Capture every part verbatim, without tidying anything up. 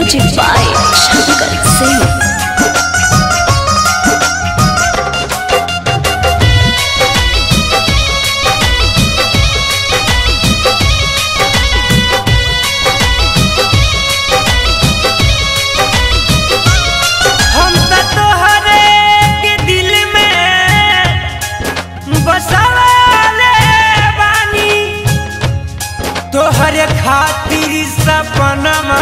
Music by Shankar Singh. तोहरे खातिर सपनमा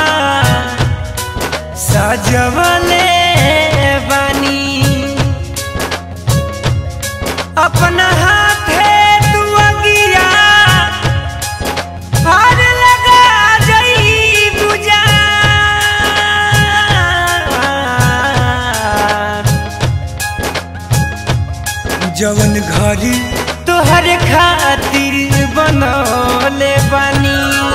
सजवले बानी, अपना हाथे तू अगिया हार लगा जई बुझा। जवन घरी तोहरे खातिर बनौले बानी,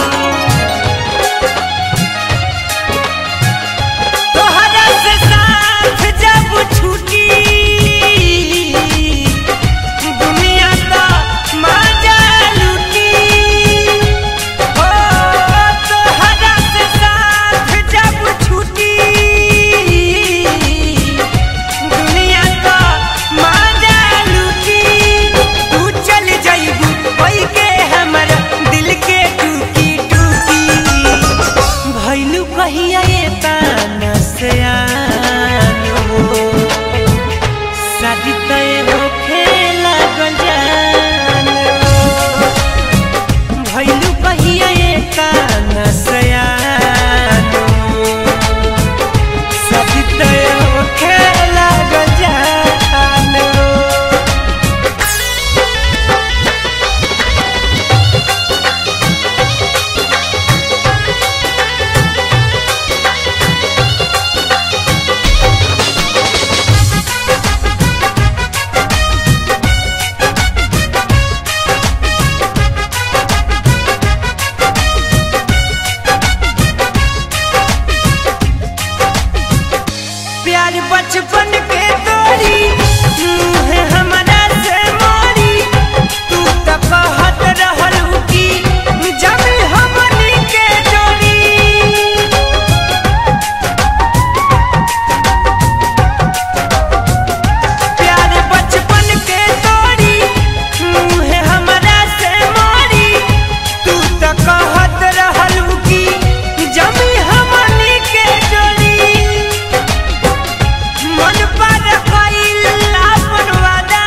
तोहरा से साथ जब छूटी दुनिया का मजा लूटी। हो तोहरा से साथ जब छूटी दुनिया का मजा लूटी। तू चल जाइबू कोई के हमरा दिल के टूकी टूकी। भइलू कहिया ये ताना से आनो, शादी तय होखे लागल जान। भइलू कहिया ये ताना से आनो, शादी तय होखे लागल जान। प्यार बचपन के तोरी मुँह हमरा से मोरी। तू तो कहत रहलू कि जब हमनी के जोड़ी। प्यार बचपन के तोरी मुँह हमरा से मोरी। तू तो कहत रहलू कि जब हमनी के जोड़ी। मन पर कइल आपन वादा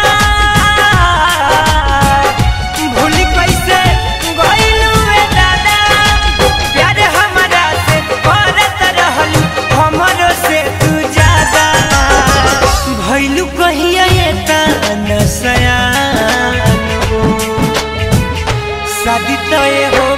भूल कैसे गइलू ए दादा। प्यार हमरा से करत रहलू हमरो से तू ज्यादा। भइलू कहिया ये ताना सयान, शादी तय हो